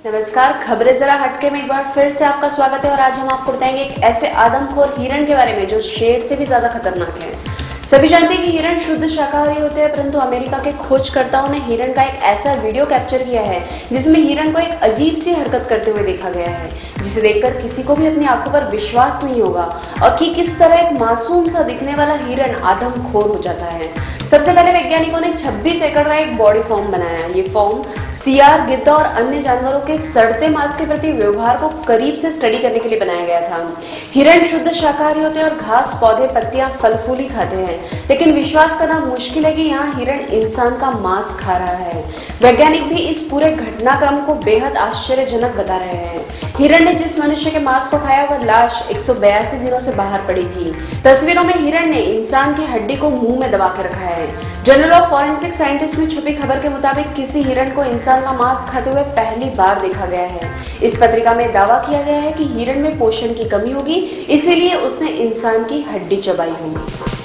नमस्कार, खबरें जरा हटके में एक बार फिर से आपका स्वागत है। और आज हम आपको बताएंगे एक ऐसे आदमखोर हिरण के बारे में जो शेर से भी ज्यादा खतरनाक है। सभी जानते हैं कि हिरण शुद्ध शाकाहारी होते हैं, परंतु अमेरिका के खोजकर्ताओं ने हिरण का एक ऐसा वीडियो कैप्चर किया है जिसमें हिरण को एक अजीब सी हरकत करते हुए देखा गया है, जिसे देखकर किसी को भी अपनी आंखों पर विश्वास नहीं होगा और कि किस तरह एक मासूम सा दिखने वाला हिरण आदमखोर हो जाता है। सबसे पहले वैज्ञानिकों ने 26 एकड़ का एक बॉडी फॉर्म बनाया। ये फॉर्म सियार, गिद्ध और अन्य जानवरों के सड़ते मांस के प्रति व्यवहार को करीब से स्टडी करने के लिए बनाया गया था। हिरण शुद्ध शाकाहारी होते हैं और घास, पौधे, पत्तियां, फल फूल ही खाते हैं, लेकिन विश्वास करना मुश्किल है कि यहाँ हिरण इंसान का मांस खा रहा है। वैज्ञानिक भी इस पूरे घटनाक्रम को बेहद आश्चर्यजनक बता रहे हैं। हिरण ने जिस मनुष्य के मांस को खाया वह लाश 182 दिनों से बाहर पड़ी थी। तस्वीरों में हिरण ने इंसान की हड्डी को मुंह में दबा के रखा है। जर्नल ऑफ फॉरेंसिक साइंटिस्ट में छपी खबर के मुताबिक किसी हिरण को इंसान का मांस खाते हुए पहली बार देखा गया है। इस पत्रिका में दावा किया गया है कि हिरण में पोषण की कमी होगी, इसीलिए उसने इंसान की हड्डी चबाई होगी।